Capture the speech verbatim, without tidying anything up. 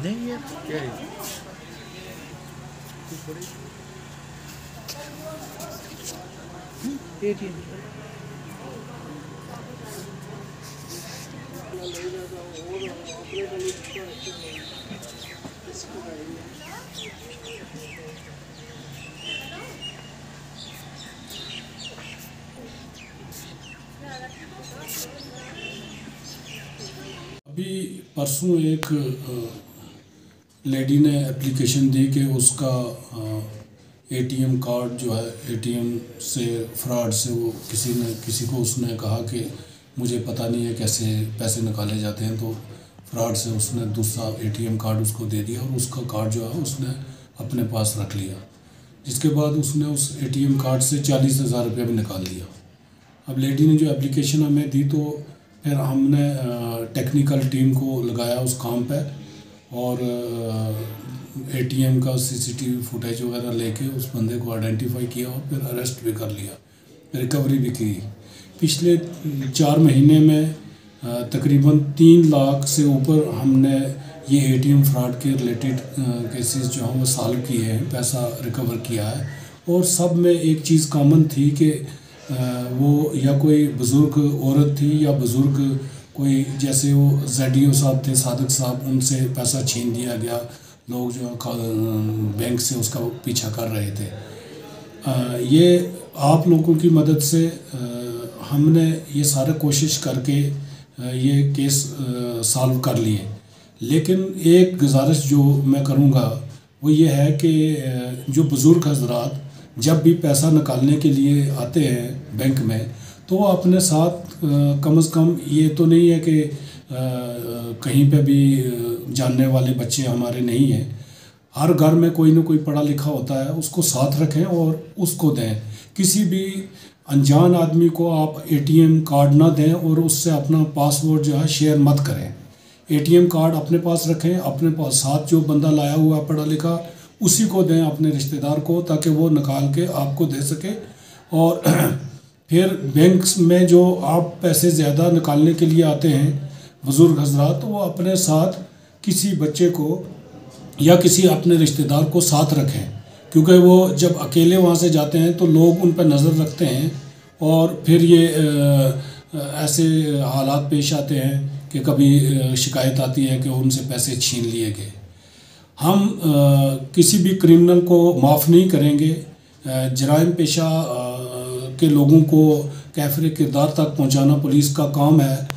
नहीं है क्या है? एटीएम अभी परसों एक लेडी ने एप्लीकेशन दी कि उसका एटीएम कार्ड जो है एटीएम से फ्रॉड से वो किसी ने किसी को उसने कहा कि मुझे पता नहीं है कैसे पैसे निकाले जाते हैं, तो फ्रॉड से उसने दूसरा एटीएम कार्ड उसको दे दिया और उसका कार्ड जो है उसने अपने पास रख लिया, जिसके बाद उसने उस एटीएम कार्ड से चालीस हज़ार रुपये भी निकाल लिया। अब लेडी ने जो एप्लीकेशन हमें दी तो फिर हमने टेक्निकल टीम को लगाया उस काम पे और एटीएम का सीसीटीवी फुटेज वगैरह लेके उस बंदे को आइडेंटिफाई किया और फिर अरेस्ट भी कर लिया, रिकवरी भी की। पिछले चार महीने में तकरीबन तीन लाख से ऊपर हमने ये एटीएम फ्रॉड के रिलेटेड केसेस जो हैं वो सॉल्व किए हैं, पैसा रिकवर किया है। और सब में एक चीज़ कॉमन थी कि वो या कोई बुज़ुर्ग औरत थी या बुज़ुर्ग कोई, जैसे वो जेडीओ साहब थे सादिक साहब, उनसे पैसा छीन दिया गया, लोग जो बैंक से उसका पीछा कर रहे थे। ये आप लोगों की मदद से हमने ये सारे कोशिश करके ये केस सॉल्व कर लिए। लेकिन एक गुजारिश जो मैं करूँगा वो ये है कि जो बुज़ुर्ग हज़रात जब भी पैसा निकालने के लिए आते हैं बैंक में, तो अपने साथ कम से कम ये तो नहीं है कि कहीं पे भी जानने वाले बच्चे हमारे नहीं हैं, हर घर में कोई ना कोई पढ़ा लिखा होता है, उसको साथ रखें और उसको दें। किसी भी अनजान आदमी को आप एटीएम कार्ड ना दें और उससे अपना पासवर्ड जो है शेयर मत करें। एटीएम कार्ड अपने पास रखें, अपने पास साथ जो बंदा लाया हुआ पढ़ा लिखा उसी को दें, अपने रिश्तेदार को, ताकि वो निकाल के आपको दे सके। और फिर बैंक में जो आप पैसे ज़्यादा निकालने के लिए आते हैं बुज़ुर्ग हज़रात, तो वो अपने साथ किसी बच्चे को या किसी अपने रिश्तेदार को साथ रखें, क्योंकि वो जब अकेले वहाँ से जाते हैं तो लोग उन पर नज़र रखते हैं और फिर ये ऐसे हालात पेश आते हैं कि कभी शिकायत आती है कि उनसे पैसे छीन लिए गए। हम आ, किसी भी क्रिमिनल को माफ़ नहीं करेंगे। जराइम पेशा आ, के लोगों को कैफरे किरदार तक पहुंचाना पुलिस का काम है।